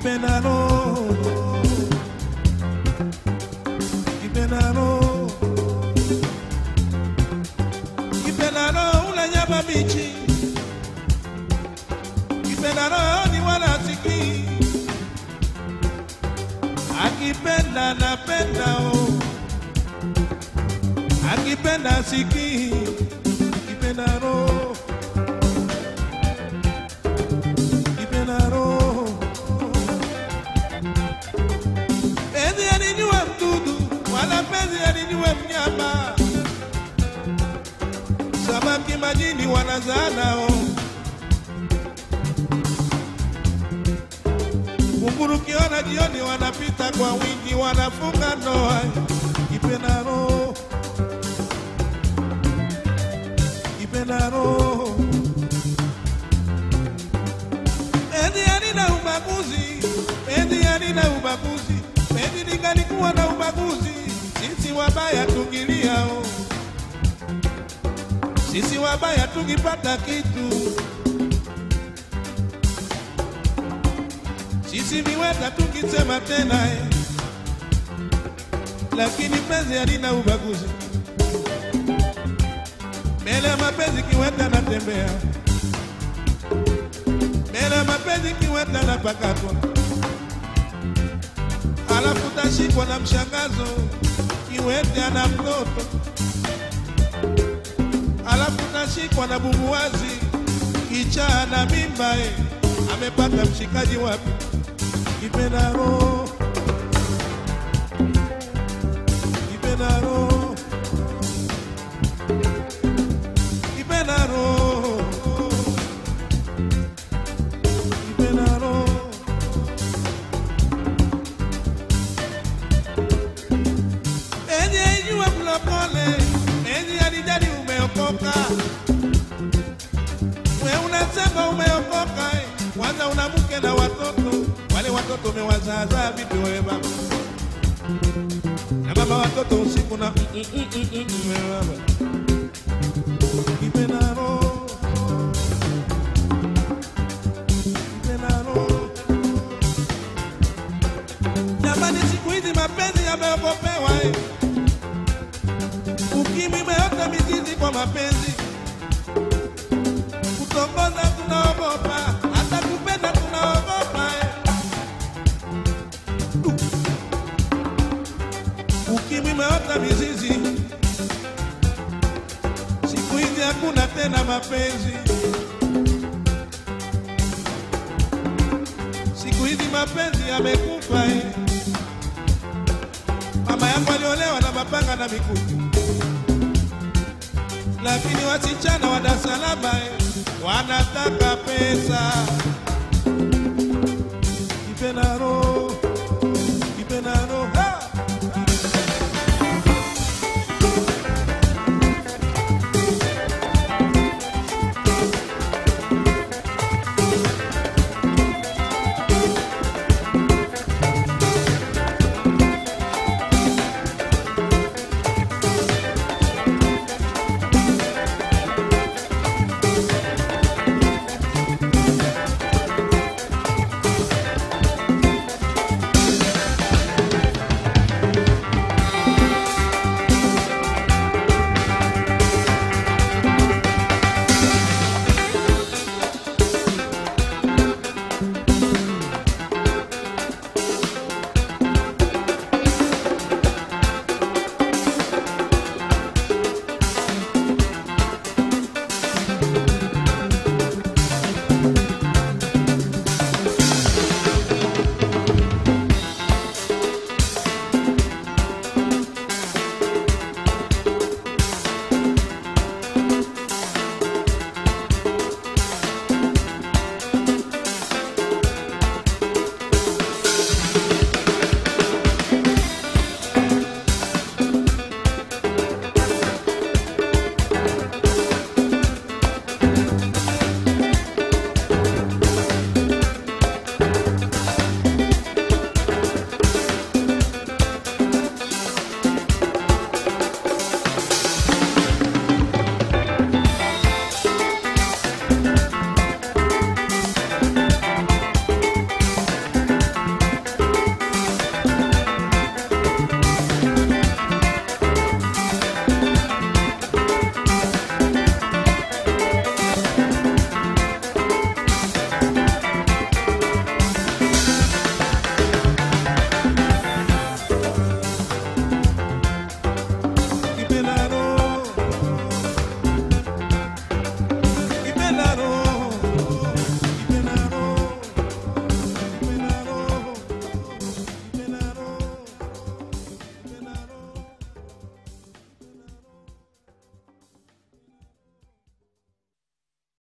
Kipenaro, Kipenaro, Kipenaro unanyama bichi. Kipenaro ni wala siki. Akipenda napenda o. Akipenda siki. Kipenaro, Kipenaro. Penzi alijua mdudu, wala penzi alijua mnyama. Samaki majini wanazana o. Kunguru kiona jioni wanapita kwa wingi, wanafunga ndoa. Kipenaro, Kipenaro. Penzi halina ubaguzi, penzi halina ubaguzi. Penzi lingalikuwa na ubaguzi, sisi wabaya tungilia o. Sisi wabaya tungipata kitu. Sisi viweta tungisema tena Lakini penzi halina ubaguzi. Mbele ya mapenzi kiweta natembea. Mbele ya mapenzi kiweta napakatwa. Alafu tashikwa na mshangazo, kiwete ana mtoto. Alafu tashikwa na bumbuwazi, kichaa na mimba amepata mshikaji wapi? Kipenaro, Kipenaro, Kipenaro, Kipenaro. Enye inyue mlokole, enye alijali umeokoka. We unasema umeokoka, kwanza una mke na watoto. Wale watoto umewazaza vipi wewe baba? Na baba watoto usiku na baba. Kipenaro, Kipenaro. Jamani siku hizi mapenzi yameogopewa Ukimwi imeota mizizi kwa mapenzi. Kutongoza tunaogopa, hata kupenda tunaogopa Ukimwi imeota mizizi. Siku hizi hakuna tena mapenzi. Siku hizi mapenzi yamekufa Mama yangu aliolewa na mapanga na mikuki. Lakini wasichana wa Dar es Salaam wanataka pesa. Kipenaro.